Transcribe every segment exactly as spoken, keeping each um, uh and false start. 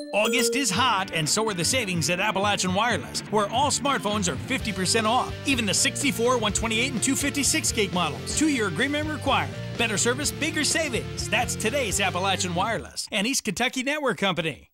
August is hot, and so are the savings at Appalachian Wireless, where all smartphones are fifty percent off. Even the sixty-four, one twenty-eight, and two fifty-six gig models. Two-year agreement required. Better service, bigger savings. That's today's Appalachian Wireless and East Kentucky Network Company.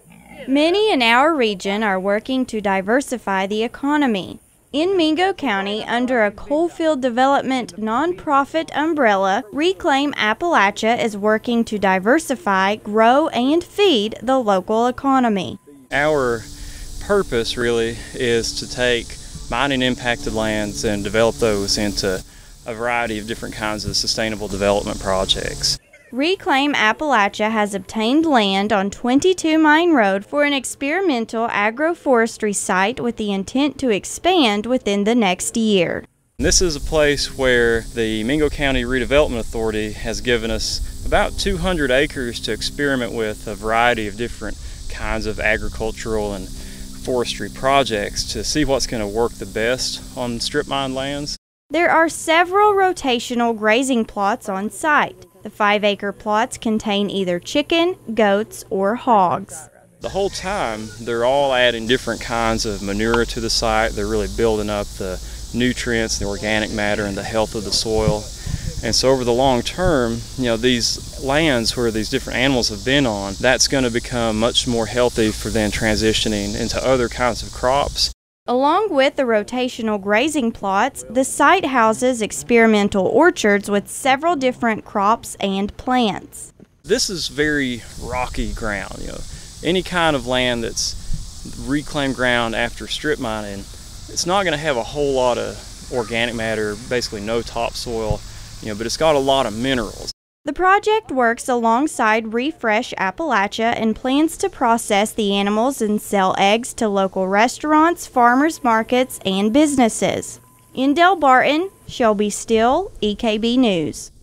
Many in our region are working to diversify the economy. In Mingo County, under a coalfield development nonprofit umbrella, Reclaim Appalachia is working to diversify, grow, and feed the local economy. Our purpose really is to take mining impacted lands and develop those into a variety of different kinds of sustainable development projects. Reclaim Appalachia has obtained land on twenty-two Mine Road for an experimental agroforestry site with the intent to expand within the next year. This is a place where the Mingo County Redevelopment Authority has given us about two hundred acres to experiment with a variety of different kinds of agricultural and forestry projects to see what's going to work the best on strip mine lands. There are several rotational grazing plots on site. The five-acre plots contain either chicken, goats, or hogs. The whole time, they're all adding different kinds of manure to the site. They're really building up the nutrients, the organic matter, and the health of the soil. And so over the long term, you know, these lands where these different animals have been on, that's going to become much more healthy for then transitioning into other kinds of crops. Along with the rotational grazing plots, the site houses experimental orchards with several different crops and plants. This is very rocky ground. You know, any kind of land that's reclaimed ground after strip mining, it's not going to have a whole lot of organic matter, basically no topsoil, you know, but it's got a lot of minerals. The project works alongside Refresh Appalachia and plans to process the animals and sell eggs to local restaurants, farmers markets, and businesses. In Del Barton, Shelby Still, E K B News.